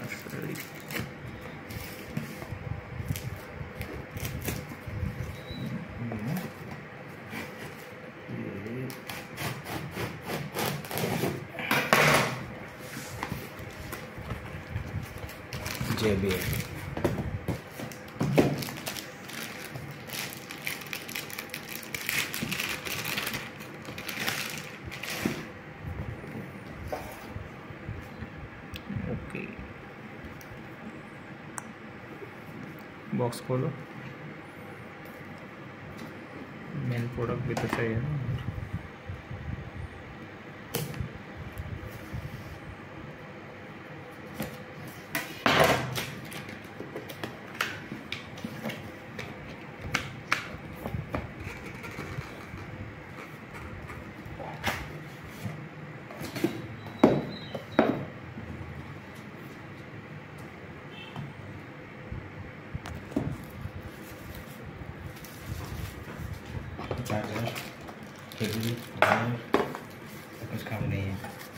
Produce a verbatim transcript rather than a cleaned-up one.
Sorry J B L okay. Box खोलो, main product भी तो चाहिए ना। चार्जर, केबल, वायर, कुछ काम नहीं है।